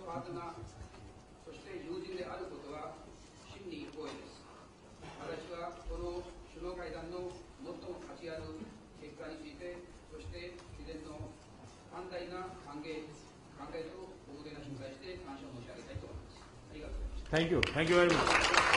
パートナー、そして友人であることは真に光栄です。私はこの首脳会談の最も価値ある結果について、そして自然の寛大な考えと大勢な信頼して感謝を申し上げたいと思います。ありがとうございました。 Thank you. Thank you very much.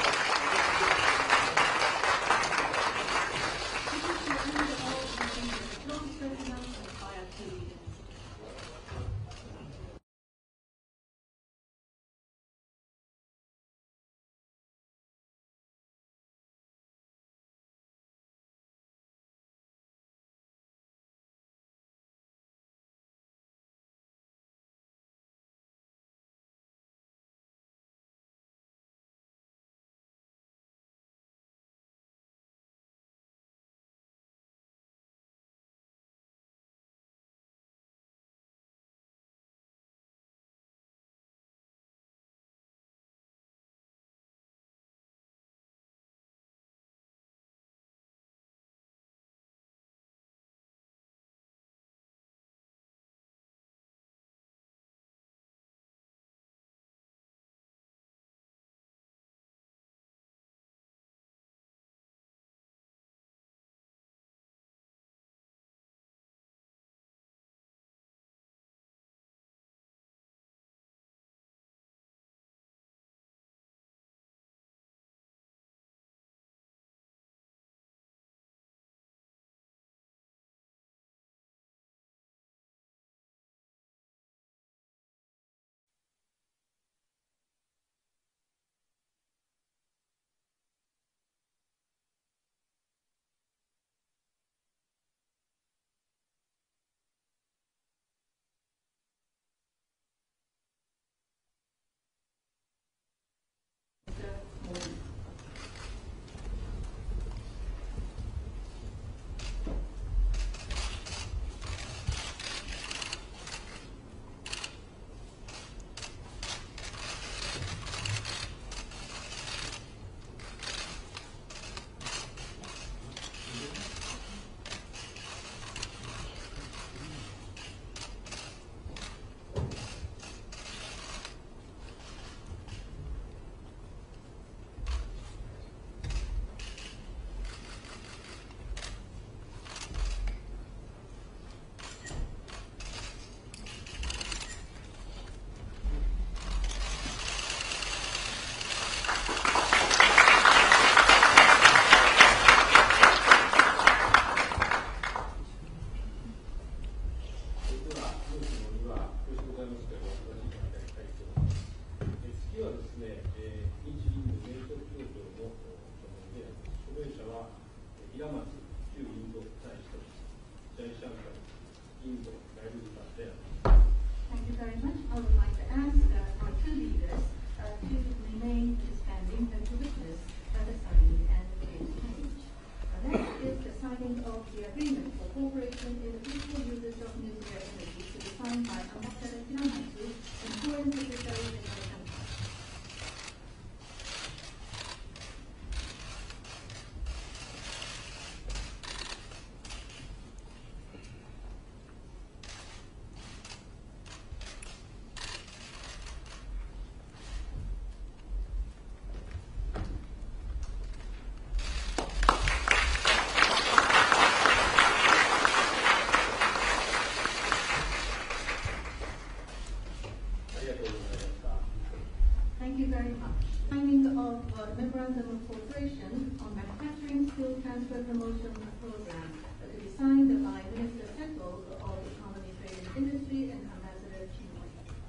Thank you very much. Signing of Memorandum of Cooperation on Manufacturing Skill Transfer Promotion Program to be signed by Minister Settle of Economy, Trade and Industry and Ambassador Chinmoy.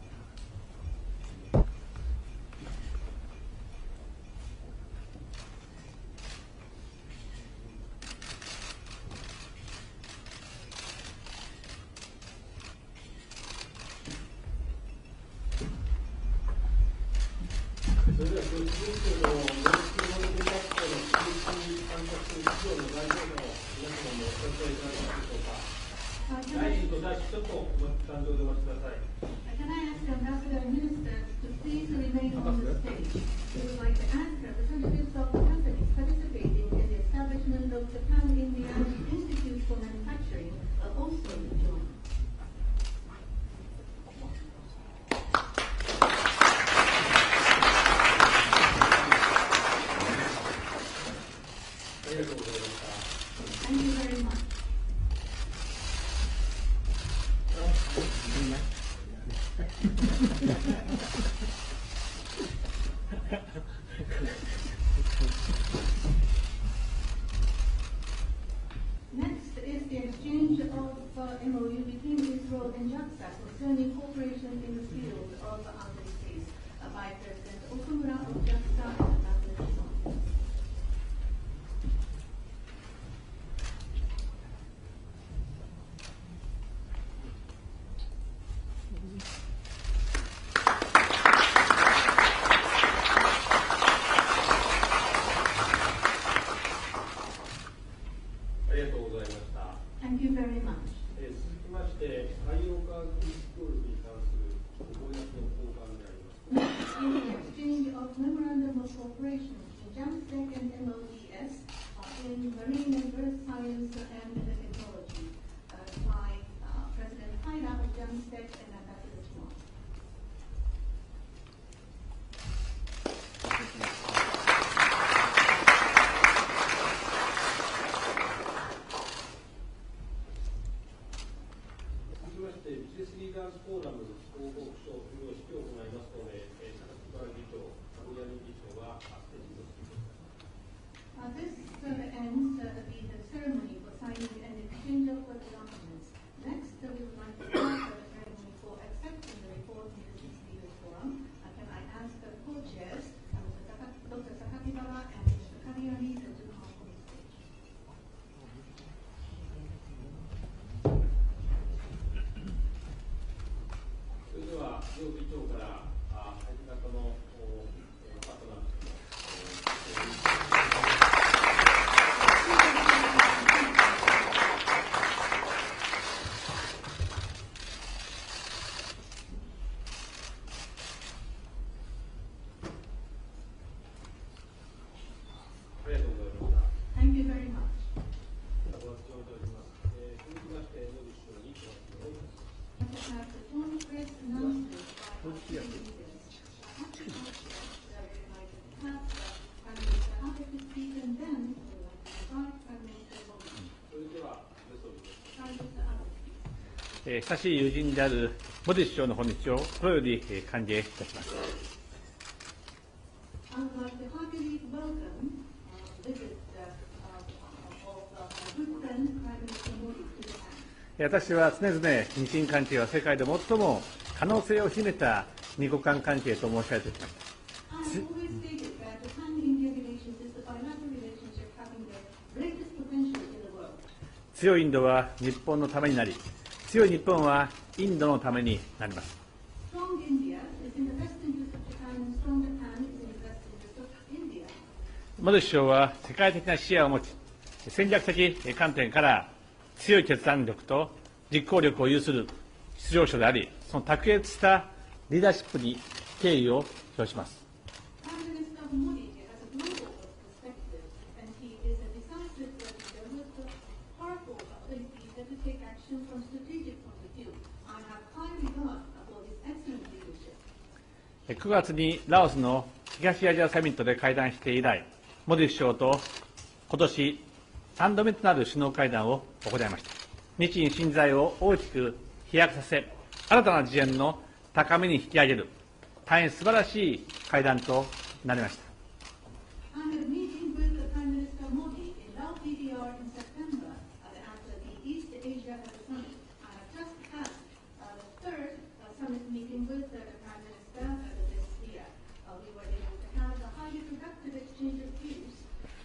Can I ask Ambassador and Minister to please remain on the stage? We would like to ask representatives of the companies participating in the establishment of Japan-India Institute for Manufacturing also to join. JAMSTEC and MODS in Marine and Earth Science and Technology by President Haida of JAMSTEC and Ambassador Swan. 続きまして、ビジネスリーダーズフォーラム広報賞授与式を行いますので、榊原議長、株谷議長はステージにお進みください。 This ends the ceremony for signing and exchange of the documents. Next, we would like to start the ceremony for accepting the report in the Business Leaders Forum. Can I ask the co-chairs, Dr. Sakakibara and Mr. Kariani, to come on the stage. それでは、両議長から相手方のパートナーありがとうございました。 Thank you very much. ご発表いただきます。続きまして、野口首相にご発表をいたします。 I have the formal press announcement by our leaders. After that, we would like to have Prime Minister Abe to speak, and then we would like to invite Prime Minister Modi. それでは、安倍総理です。 Prime Minister Abe, please. 親しい友人であるモディ首相の訪日を心より歓迎いたします。 I would like to heartily welcome visit of good friend Prime Minister Modi to Japan. 私は常々日印関係は世界で最も可能性を秘めた二国間関係と申し上げてきました。 I have always stated that Japan-India relations is the bilateral relationship having the greatest potential in the world. 強いインドは日本のためになり、強い日本はインドのためになります。 Strong India is in the best interest of Japan, and strong Japan is in the best interest of India. モディ首相は世界的な視野を持ち、戦略的観点から強い決断力と実行力を有する出場者であり、その卓越したリーダーシップに敬意を表します。 Prime Minister Modi has a global perspective, and he is a decisive leader with the powerful ability to take action from strategic point of view. I have high regard for his excellent leadership. 9月にラオスの東アジアサミットで会談して以来、モディ首相と今年3度目となる首脳会談を行いました。日印信在を大きく飛躍させ、新たな次元の高みに引き上げる、大変素晴らしい会談となりました。 I had a meeting with the Prime Minister Modi in Lao PDR in September after the East Asia Summit. I have just had the third summit meeting with the Prime Minister this year. We were able to have a highly productive exchange of views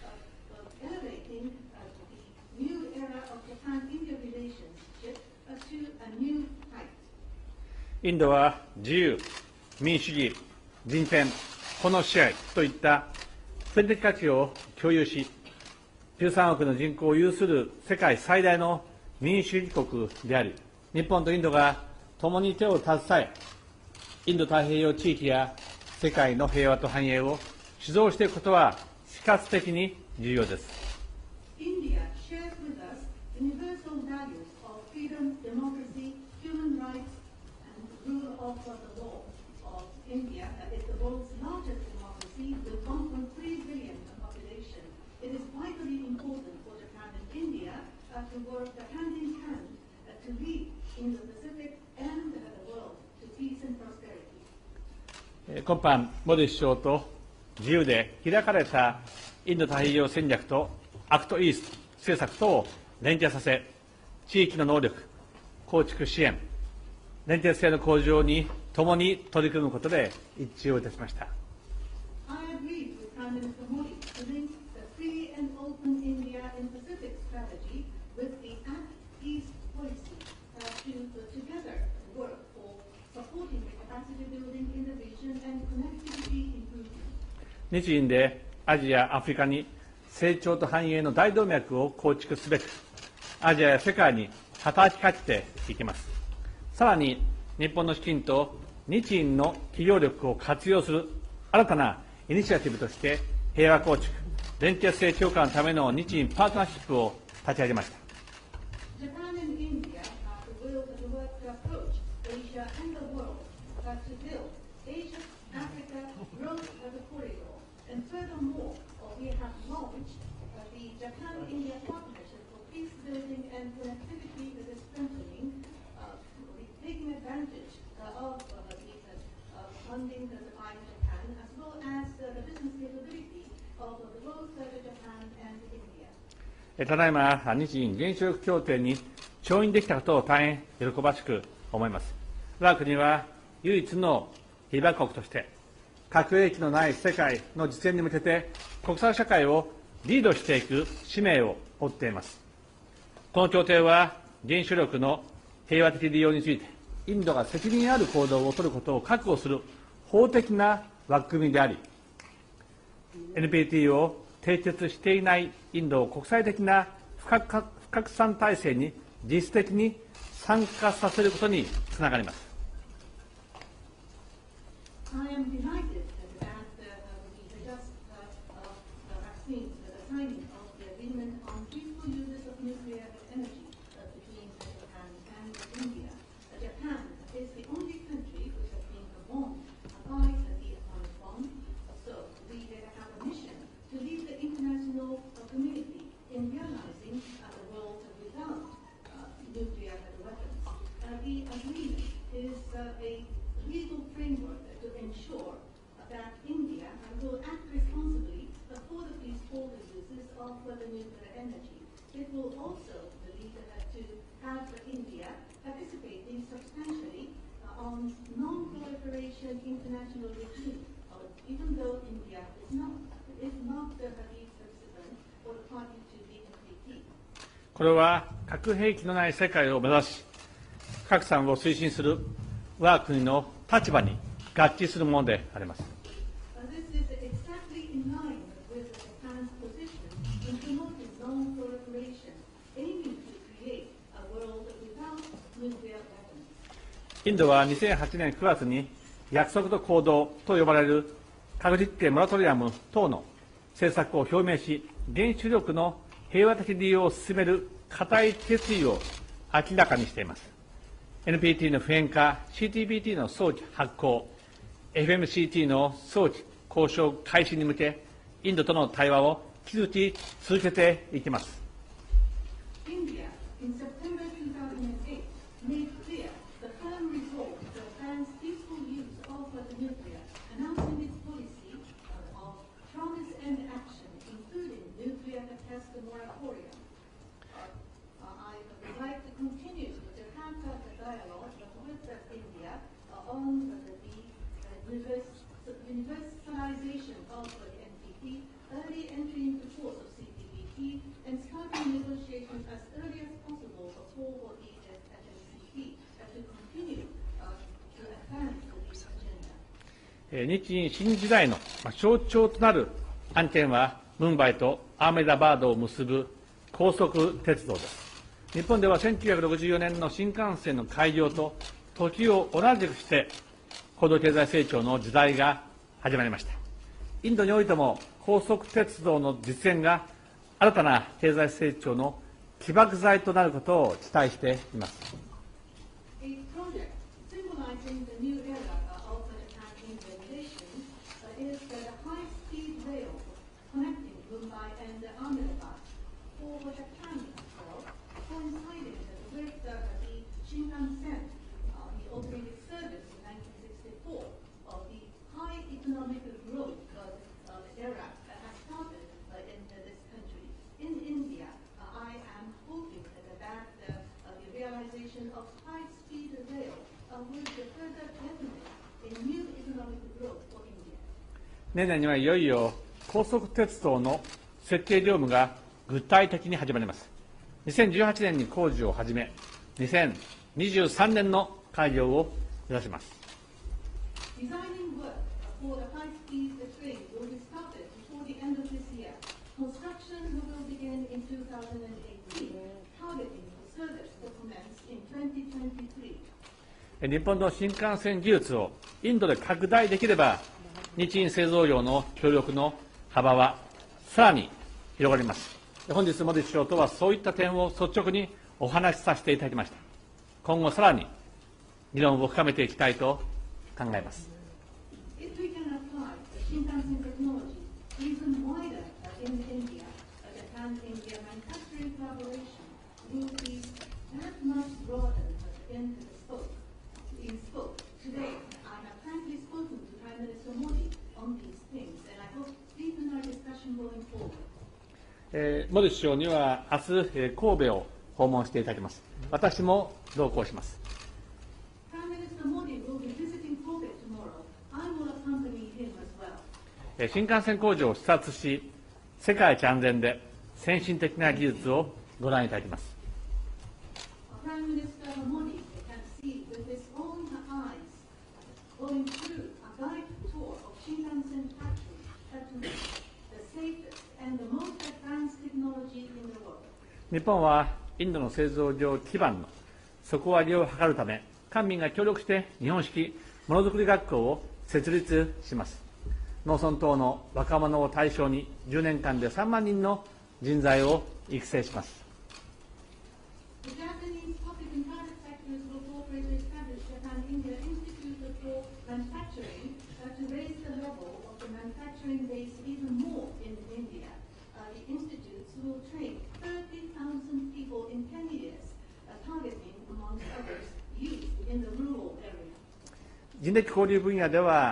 of elevating the new era of Japan-India relationship to a new height. インドは自由、民主主義、人権、法の支配といった普遍的価値を共有し、13億の人口を有する世界最大の民主主義国であり、日本とインドが共に手を携え、インド太平洋地域や世界の平和と繁栄を主導していくことは死活的に重要です。 India shares with us universal values of freedom, democracy, human rights, and rule of the law of India. Is the world's largest democracy with 1.3 billion population. It is vitally important for Japan and India to work hand in hand to lead in the Pacific and the world to peace and prosperity. 今般、モディ首相と自由で開かれたインド太平洋戦略とアクトイースト政策とを連携させ、地域の能力、構築支援、連結性の向上に共に取り組むことで一致をいたしました。 I agree with Prime Minister Modi to link the free and open India and Pacific strategy with the Act East policy to together work for supporting the capacity building in the region and connectivity improvement. 日印でアジア、アフリカに成長と繁栄の大動脈を構築すべく、アジアや世界に働きかけていきます。さらに、日本の資金と日印の企業力を活用する新たなイニシアティブとして、 平和構築、連結性強化のための日印パートナーシップを立ち上げました。 Japan and India will work to approach Asia and the world to build Asia-Africa growth as a corridor. And furthermore, we have launched the Japan-India Partnership for Peace Building and Connectivity that is strengthening, taking advantage of the funding by Japan as well as the business capability of both Japan and India. ただいま日印原子力協定に調印できたことを大変喜ばしく思います。我が国は唯一の被爆国として核兵器のない世界の実現に向けて国際社会をリードしていく使命を負っています。この協定は原子力の平和的利用についてインドが責任ある行動を取ることを確保する法的な枠組みであり、NPT を締結していないインドを国際的な不拡散体制に実質的に参加させることにつながります。 I am delighted that we just have seen the signing of the agreement on peaceful uses of nuclear energy between Japan and India. Japan is the only country which has been bombed by the atomic bomb, so we have a mission to lead the international community in realizing the world without nuclear weapons. The agreement is a legal framework to ensure that India will act responsibly for the peaceful uses of the nuclear energy. It will also lead to have India participating substantially on non-proliferation international regime, even though India is not the participant or the party to the NPT. これは核兵器のない世界を目指し、不拡散を推進する我が国の立場に合致するものであります。 This is exactly in line with Japan's position in promoting non-proliferation, aiming to create a world without nuclear weapons. インドは2008年9月に約束と行動と呼ばれる核実験モラトリアム等の政策を表明し、原子力の平和的利用を進める固い決意を明らかにしています。NPT の普遍化、CTBT の早期発効、FMCT の早期交渉開始に向け、インドとの対話を引き続けていきます。 India, in September 2008, made clear the firm resolve to advance peaceful use of the nuclear, announcing its policy of promise and action, including nuclear test moratorium. I would like to continue to have the dialogue with India on the universalization of the NPT, early entry into force of CTBT, and starting negotiations as early as possible for the FMCT to continue to advance this agenda. 日印新時代の象徴となる案件は、ムンバイとアーメダバードを結ぶ高速鉄道です。日本では1964年の新幹線の開業と時を同じくして高度経済成長の時代が始まりました。インドにおいても高速鉄道の実現が新たな経済成長の起爆剤となることを期待しています。 A project symbolizing the new era of the Japan-India relations is the high-speed rail connecting Mumbai and Ahmedabad for Japan as well, coinciding with the Shinkansen, the opening its service in 1964 of the high economic growth era that has started in this country. In India, I am hoping that the realization of high-speed rail will further detonate a new economic growth for India. 年内にはいよいよ高速鉄道の設計業務が具体的に始まります。2018年に工事を始め、2023年の開業を目指します。 Designing work for the high-speed train will be started before the end of this year. Construction will begin in 2018, targeting the service to commence in 2023. 日本の新幹線技術をインドで拡大できれば、日印製造業の協力の幅はさらに広がります。本日、モディ首相とはそういった点を率直にお話しさせていただきました。今後さらに議論を深めていきたいと考えます。 If we can apply the Shinkansen technology even wider in India, Japan-India manufacturing collaboration will be that much broader in scope. Today, I have frankly spoken to Prime Minister Modi on these things, and I hope deepen our discussion going forward. モディ首相には明日、神戸を訪問していただきます。私も同行します。 Prime Minister Modi will be visiting Kobe tomorrow. I will accompany him as well. 新幹線工場を視察し、世界一安全で先進的な技術をご覧いただきます。 Prime Minister Modi can see with his own eyes going through a guided tour of Shinkansen factory, the safest and the most advanced technology in the world. 日本はインドの製造業基盤の底上げを図るため、官民が協力して日本式ものづくり学校を設立します。農村等の若者を対象に10年間で3万人の人材を育成します。 The Japanese public and private sectors will cooperate to establish Japan-India Institute for Manufacturing to raise the level of the manufacturing base even more in India. The institutes will train 30,000 people in 10 years, targeting, amongst others, youth in the rural area. 人的交流分野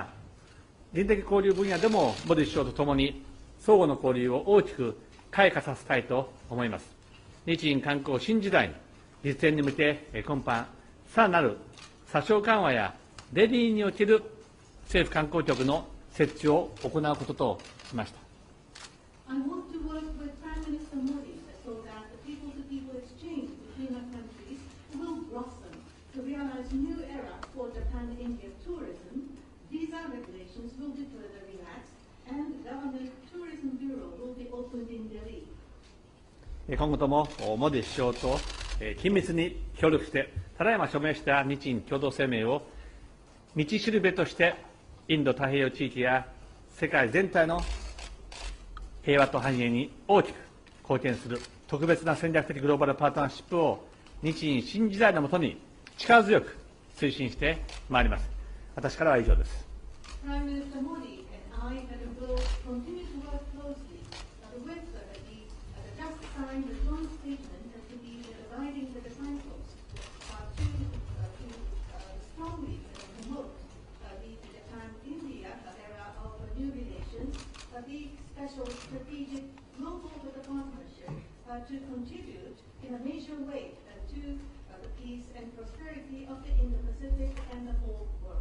でもモディ首相とともに相互の交流を大きく開花させたいと思います。日印観光新時代の実現に向け、今般、さらなる査証緩和やデリーにおける政府観光局の設置を行うこととしました。 I want to work with Prime Minister Modi so that the people-to-people exchange between our countries will blossom to realize a new era for Japan-India tourism. Visa regulations will be further relaxed, and the Government Tourism Bureau will be opened in Delhi. 今後ともモディ首相と緊密に協力して、ただいま署名した日印共同声明を道しるべとして、インド太平洋地域や世界全体の平和と繁栄に大きく貢献する特別な戦略的グローバルパートナーシップを日印新時代のもとに力強く推進してまいります。私からは以上です。 Prime Minister Modi and I will continue to work closely with the just signed joint statement to be dividing the disciples to strongly promote the Japan-India era of new relations, the special strategic global partnership to contribute in a major way to the peace and prosperity of the Indo-Pacific and the whole world.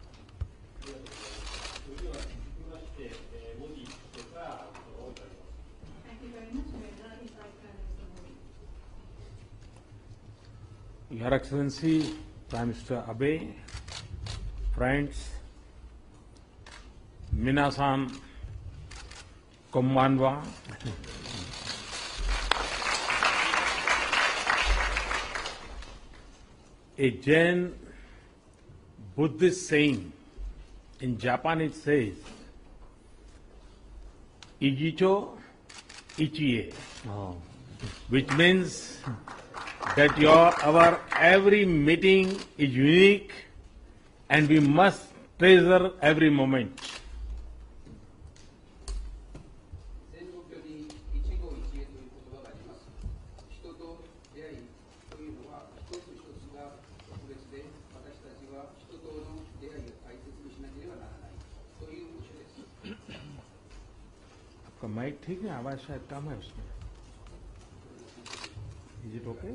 それでは続きまして、モディ首相からお伺いします。 Thank you very much. May I invite Prime Minister Modi. Your Excellency, Prime Minister Abe, friends, minasan konbanwa. A Jain Buddhist saying in Japan it says, Ijicho Ichie, which means that our every meeting is unique and we must treasure every moment. 戦国より一期一会という言葉があります。人と出会いというのは一つ一つが特別で、私たちは人との出会いを大切にしなければならないという教えです。 आपका mic ठीक है, आवाज शायद कम है उसमें. Is it okay?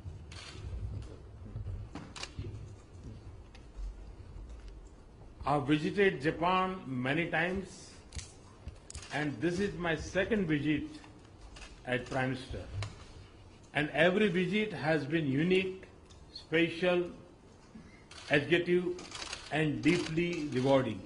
I've visited Japan many times, and this is my second visit as Prime Minister. And every visit has been unique, special, educative, and deeply rewarding.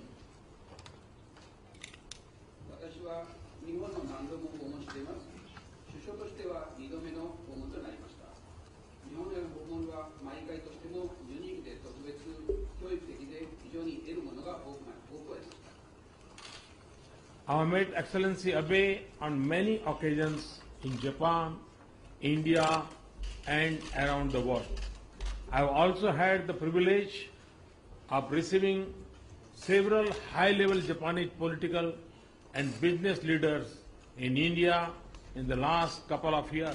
私は日本の何度も訪問しています。首相としては2度目の訪問となりました。日本への訪問は毎回としてもユニークで特別、教育的で非常に得るものが多くありました。 I have met Excellency Abe on many occasions in Japan, India, and around the world. I have also had the privilege of receiving several high-level Japanese political and business leaders in India in the last couple of years.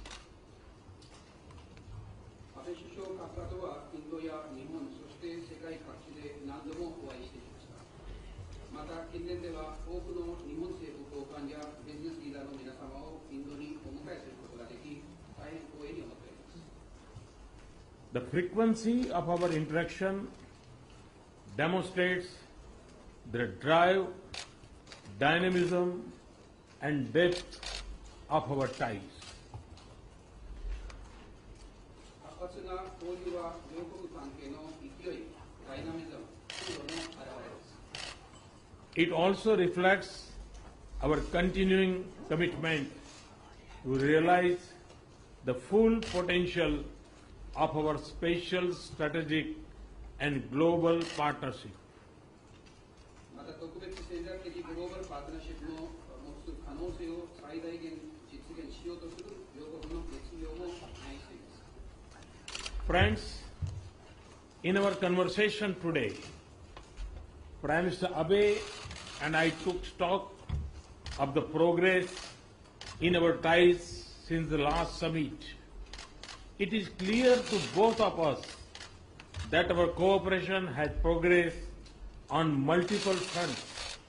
安倍首相閣下とはインドや日本、そして世界各地で何度もお会いしてきました。また近年では多くの日本政府高官やビジネスリーダーの皆様をインドにお迎えすることができ、大変光栄に思っております。 The frequency of our interaction demonstrates the drive, dynamism, and depth of our ties. 活発な交流は両国関係の勢い、ダイナミズム、風土の表れです。 It also reflects our continuing commitment to realize the full potential of our spatial, strategic, and global partnership. また特別戦略的グローバルパートナーシップの持つ可能性を最大限実現しようとする両国の決意をも反映しています。 Friends, in our conversation today, Prime Minister Abe and I took stock of the progress in our ties since the last summit. It is clear to both of us that our cooperation has progressed on multiple fronts.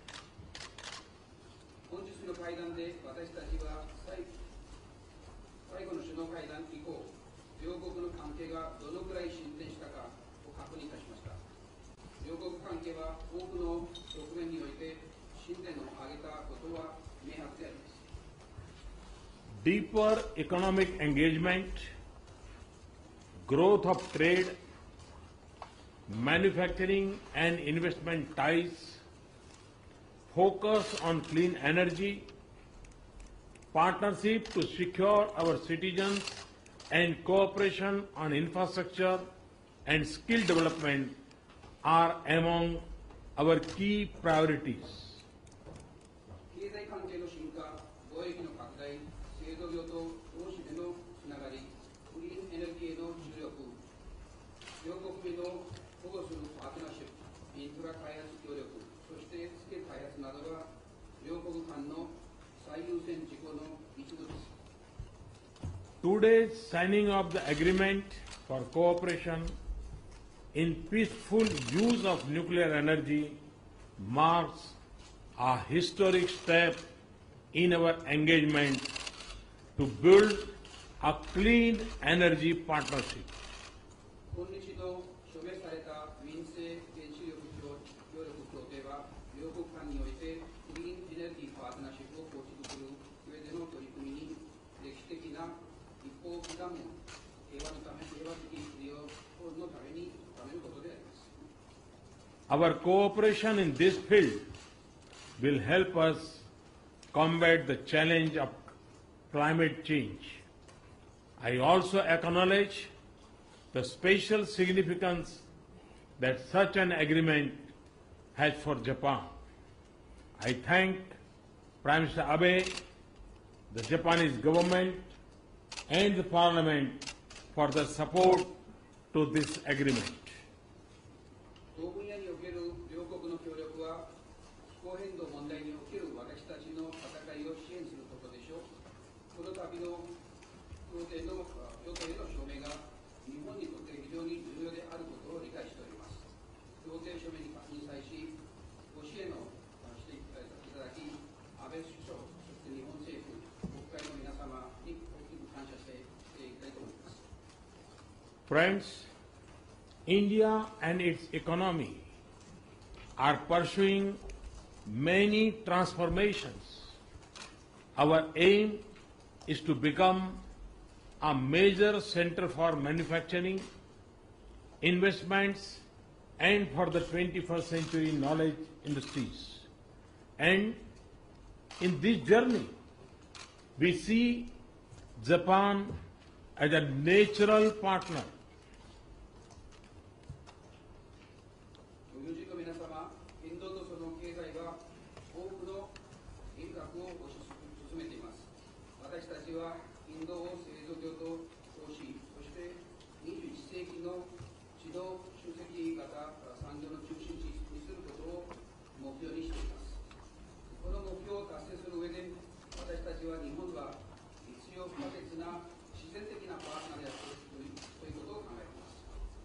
本日の会談で私たちは最後の首脳会談以降、両国の関係がどのくらい進展したかを確認いたしました。両国関係は多くの側面において進展を上げたことは明白であります。 Deeper economic engagement, growth of trade, manufacturing and investment ties, focus on clean energy, partnership to secure our citizens, and cooperation on infrastructure and skill development are among our key priorities. 経済関係の深化、貿易の拡大、製造業と投資でのつながり、クリーンエネルギーへの注力、両国民の保護するパートナーシップ、インフラ開発協力、そしてスキル開発などが両国間の最優先事項の一部です。 Today's signing of the agreement for cooperation in peaceful use of nuclear energy marks a historic step in our engagement to build a clean energy partnership. 今日の署名された民生原子力協力協定は両国間においてクリーンエネルギーパートナーシップを構築する上での取り組みに歴史的な一歩を刻む平和的利用のために高めることであります。 Our cooperation in this field will help us combat the challenge of climate change. I also acknowledge the special significance that such an agreement has for Japan. I thank Prime Minister Abe, the Japanese government, and the Parliament for the support to this agreement. 同分野における両国の協力は気候変動問題における私たちの戦いを支援することでしょう。この度の協定の署名が日本にとって非常に重要であることを理解しております。協定署名に際し、ご支援をしていただき、安倍首相、そして日本政府、国会の皆様に大きく感謝していきたいと思います。 Friends, India and its economy are pursuing many transformations. Our aim is to become a major center for manufacturing, investments, and for the 21st century knowledge industries. And in this journey, we see Japan as a natural partner. ご友人の皆様、インドとその経済は多くの私たちはインドを製造業と投資、そして21世紀の自動集積型産業の中心地にすることを目標にしています。この目標を達成する上で、私たちは日本は必要不可欠な自然的なパートナーであるということを考えています。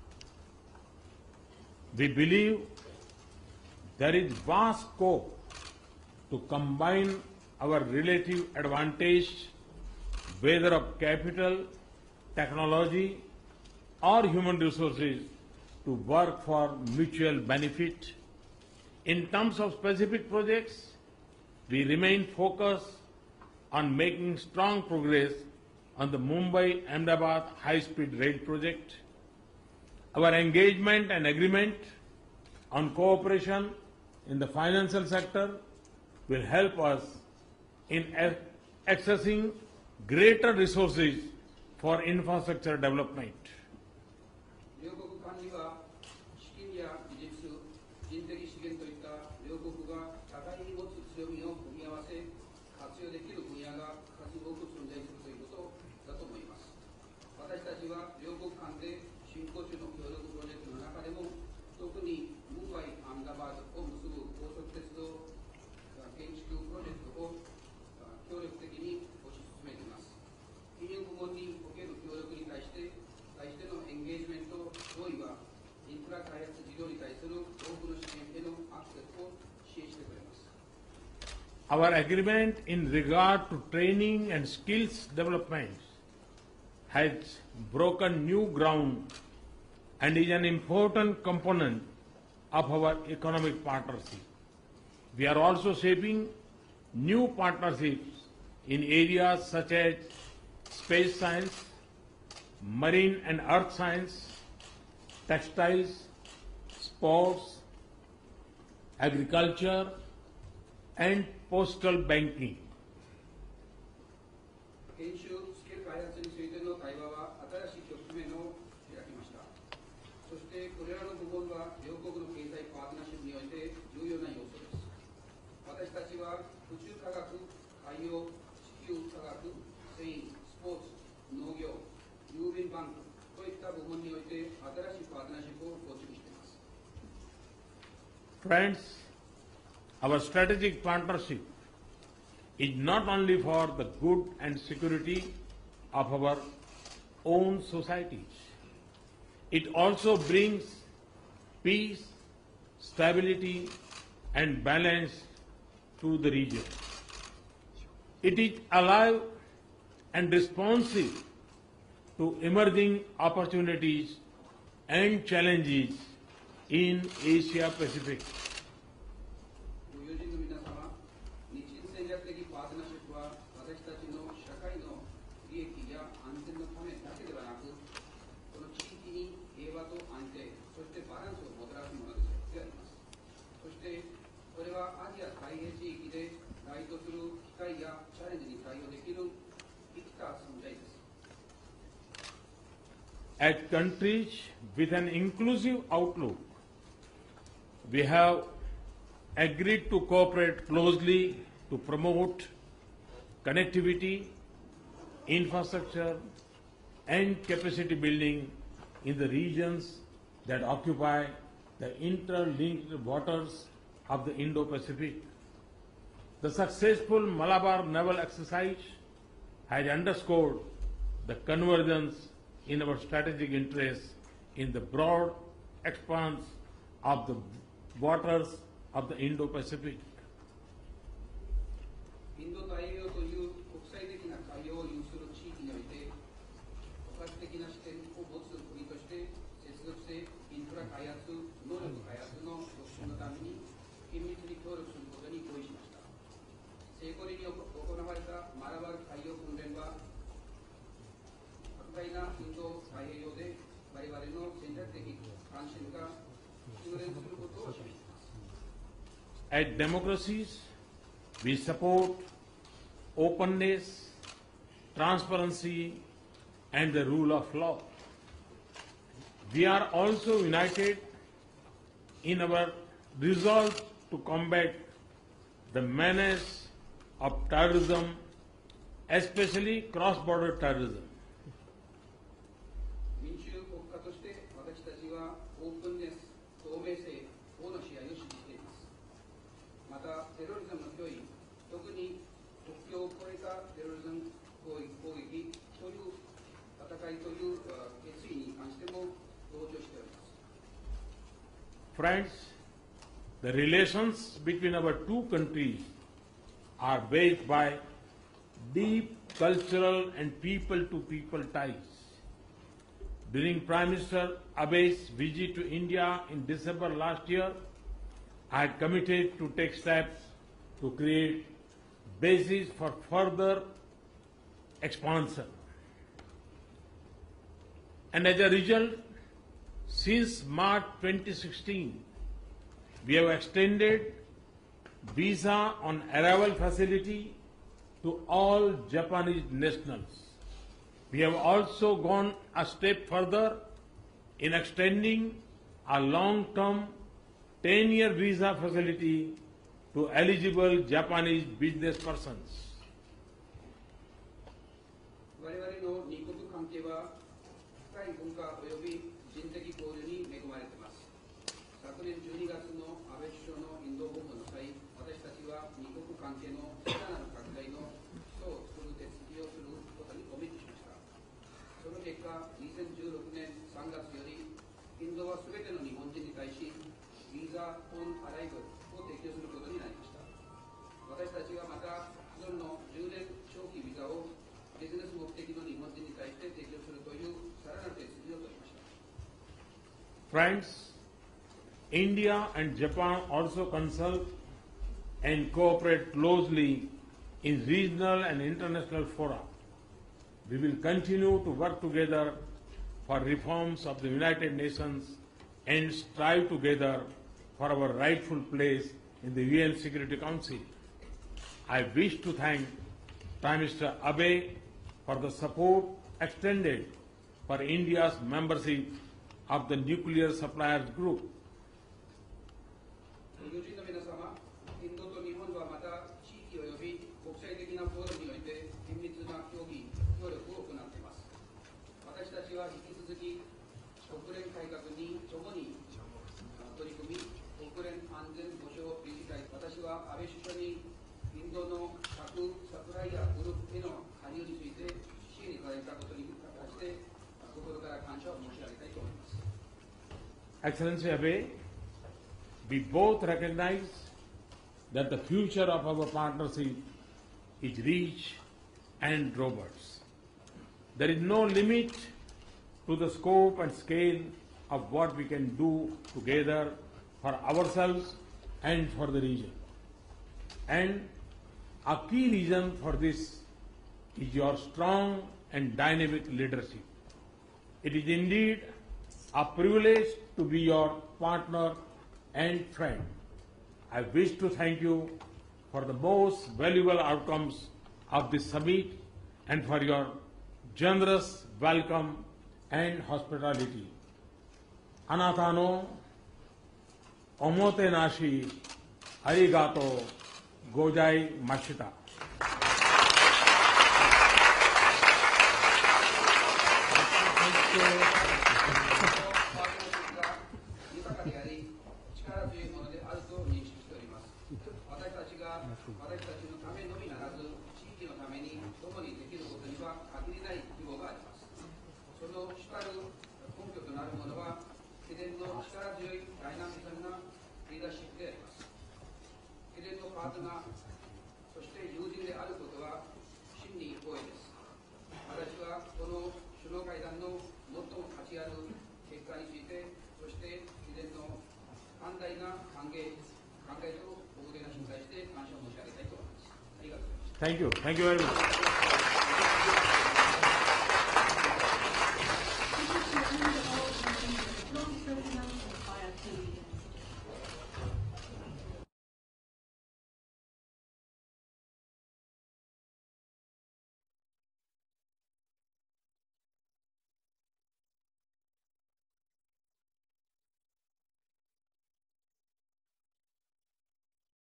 We believe there is vast scope to combine our relative advantage, whether of capital, technology, or human resources, to work for mutual benefit. In terms of specific projects, we remain focused on making strong progress on the Mumbai-Ahmedabad high-speed rail project. Our engagement and agreement on cooperation in the financial sector will help us in accessing greater resources for infrastructure development. 両国間には資金や技術、人的資源といった両国が互いに持つ強みを組み合わせ活用できる分野が数多く存在するということだと思います。私たちは両国間で進行中の協力プロジェクトの中でも特にムンバイ・アンダバードを結ぶ高速鉄道建築プロジェクトを協力的に推し進めています。金融部門における協力に対してのエンゲージメント同意はインフラ開発事業に対する多くの支援へのアクセスを支援してくれます。 Our agreement in regard to training and skills development has broken new ground and is an important component of our economic partnership. We are also shaping new partnerships in areas such as space science, marine and earth science, textiles, sports, agriculture, and postal banking. 研修スキル開発についての対話は新しい局面を開きました。そしてこれらの部分は両国の経済パートナーシップにおいて重要な要素です。私たちは宇宙科学、海洋、地球科学、繊維、スポーツ、農業、郵便バンクといった部門において新しいパートナーシップを構築しています。 Friends, our strategic partnership is not only for the good and security of our own societies. It also brings peace, stability, and balance to the region. It is alive and responsive to emerging opportunities and challenges in Asia Pacific. ご友人の皆様、日印戦略的パートナーシップは私たちの社会の利益や安全のためだけではなく、この地域に平和と安定、そしてバランスをもたらすものであります。そしてこれはアジア太平洋地域で該当する機会やチャレンジに対応できる生きた存在です。 As countries with an inclusive outlook, we have agreed to cooperate closely to promote connectivity, infrastructure, and capacity building in the regions that occupy the interlinked waters of the Indo-Pacific. The successful Malabar naval exercise has underscored the convergence in our strategic interests in the broad expanse of the waters of the Indo-Pacific. インド太平洋という国際的な海洋を有する地域において、包括的な視点を持つ国として接続性、インフラ開発、能力開発の促進のために緊密に協力することに合意しました。成功に行われたマラバル海洋訓練は、莫大なインド太平洋で我々の戦略的関心が優先することを示します。 As democracies, we support openness, transparency, and the rule of law. We are also united in our resolve to combat the menace of terrorism, especially cross-border terrorism. 民主国家として私たちはオープンネス、透明性、法の支配を支持しています。また、テロリズムの脅威、特に国境を越えたテロリズム攻撃という戦いという決意に関しても同調しております。 Friends, the relations between our two countries are based by deep cultural and people-to-people ties. During Prime Minister Abe's visit to India in December last year, I had committed to take steps to create basis for further expansion. And as a result, since March 2016, we have extended visa on arrival facility to all Japanese nationals. We have also gone a step further in extending a long-term 10-year visa facility to eligible Japanese business persons. 我々の二国関係は深い文化及び人的交流に恵まれています。昨年12月の安倍首相のインド訪問の際、私たちは二国関係のさらなる拡大の基礎を作る手続きをすることにコミットしました。その結果、2016年3月より、インドはすべての日本人に対し、ビザ・オン・アライブを提供することになりました。私たちはまた、既存の10年長期ビザをビジネス目的の日本人に対して提供するというさらなる手続きを取りました。 Friends, India and Japan also consult and cooperate closely in regional and international fora. We will continue to work together for reforms of the United Nations and strive together for our rightful place in the UN Security Council. I wish to thank Prime Minister Abe for the support extended for India's membership of the Nuclear Suppliers Group. 友人の皆様、インドと日本はまた地域及び国際的なフォーラムにおいて緊密な協議、協力を行っています。私たちは引き続き国連改革に共に取り組み、国連安全保障理事会、私は安倍首相にインドの核サプライヤーグループへの加入について支援いただいたことに関して心から感謝を申し上げたいと思います。 Excellency Abe, we both recognize that the future of our partnership is rich and robust. There is no limit to the scope and scale of what we can do together for ourselves and for the region. And a key reason for this is your strong and dynamic leadership. It is indeed a privilege to be your partner and friend. I wish to thank you for the most valuable outcomes of this summit and for your generous welcome and hospitality. Anata no omotenashi arigato gozaimashita. 豊かであり、力強いものであると認識しております。私たちのためのみならず、地域のために共にできることには限りない希望があります。その主たる根拠となるものは、秘伝の力強いダイナミズムなリーダーシップであります。秘伝のパートナー、そして友人であることは真に光栄です。私はこの首脳会談の最も価値ある結果について、そして秘伝の寛大な考えと大きな信頼して感謝を申し上げたいと思います。ありがとうございました。 Thank you. Thank you very much.